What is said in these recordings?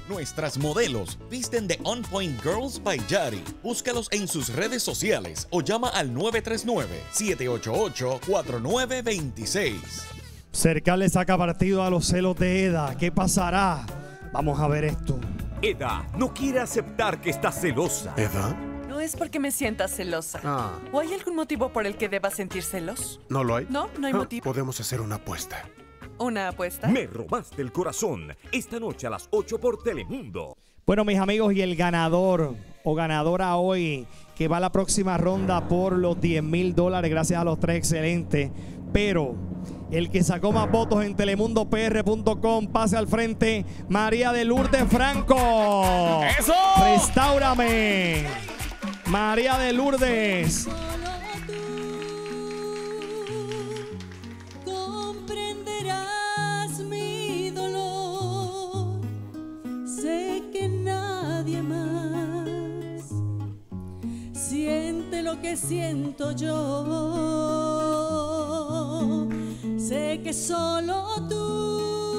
Nuestras modelos visten de On Point Girls by Yari. Búscalos en sus redes sociales o llama al 939-788-4926. Cercal le saca partido a los celos de Eda. ¿Qué pasará? Vamos a ver esto. Eda no quiere aceptar que está celosa. ¿Eda? No es porque me sienta celosa. ¿O hay algún motivo por el que deba sentir celos? ¿No lo hay? No, no hay motivo. Podemos hacer una apuesta. ¿Una apuesta? Me robaste el corazón. Esta noche a las 8 por Telemundo. Bueno, mis amigos, y el ganador o ganadora hoy que va a la próxima ronda por los $10,000, gracias a los tres excelentes. Pero el que sacó más votos en telemundopr.com, pase al frente, María de Lourdes Franco. ¡Eso! ¡Restáurame! María de Lourdes. Comprenderás mi dolor. Sé que nadie más siente lo que siento yo. Sé que solo tú.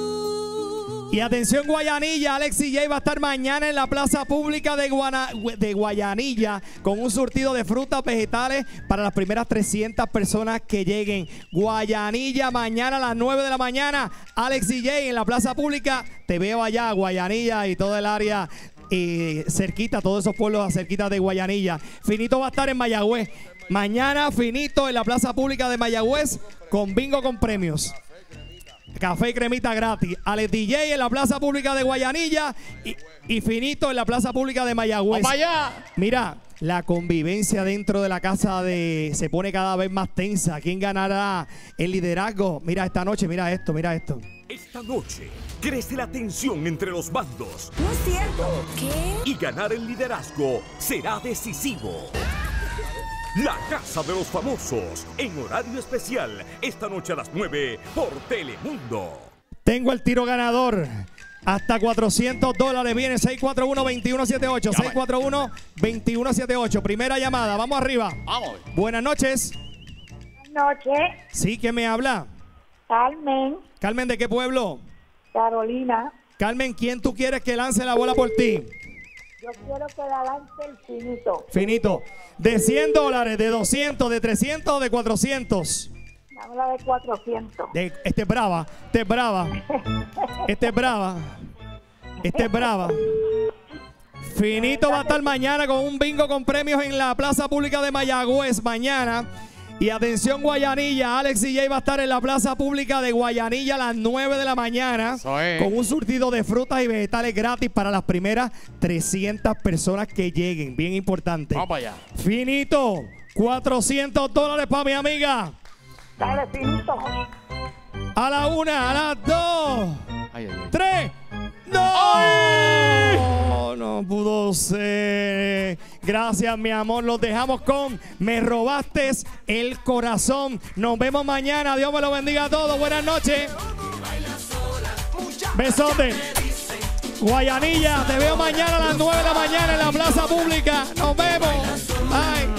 Y atención, Guayanilla, Alexis J va a estar mañana en la plaza pública de Guayanilla con un surtido de frutas, vegetales para las primeras 300 personas que lleguen. Guayanilla, mañana a las 9 de la mañana, Alexis J en la plaza pública. Te veo allá, Guayanilla y todo el área cerquita, todos esos pueblos cerquita de Guayanilla. Finito va a estar en Mayagüez. Mañana Finito en la plaza pública de Mayagüez con bingo con premios. Café y cremita gratis. Alex DJ en la plaza pública de Guayanilla y Finito en la plaza pública de Mayagüez. ¡Vamos allá! Mira, la convivencia dentro de la casa se pone cada vez más tensa. ¿Quién ganará el liderazgo? Mira esta noche, mira esto, mira esto. Esta noche crece la tensión entre los bandos. No es cierto. ¿Qué? Y ganar el liderazgo será decisivo. La Casa de los Famosos, en horario especial, esta noche a las 9 por Telemundo. Tengo el tiro ganador. Hasta $400 viene 641-2178. 641-2178. Primera llamada, vamos arriba. Vamos. Buenas noches. Buenas noches. Sí, ¿quién me habla? Carmen. Carmen, ¿de qué pueblo? Carolina. Carmen, ¿quién tú quieres que lance la bola por ti? Yo quiero que la lance el Finito. Finito. ¿De $100, de 200, de 300 o de 400? Dame la de 400. Este es brava, este es brava. Este es brava. Este es brava. Finito va a estar mañana con un bingo con premios en la plaza pública de Mayagüez mañana. Y atención, Guayanilla, Alex y Jay va a estar en la plaza pública de Guayanilla a las 9 de la mañana con un surtido de frutas y vegetales gratis para las primeras 300 personas que lleguen. Bien importante. Vamos para allá. Finito, $400 para mi amiga. Dale, Finito. A la 1, a las 2, Ay, ay, ay. 3. ¡No! No pudo ser. Gracias, mi amor. Los dejamos con Me robaste el corazón. Nos vemos mañana. Dios me lo bendiga a todos. Buenas noches. Besote. Guayanilla, te veo mañana a las 9 de la mañana en la plaza pública. Nos vemos. Bye.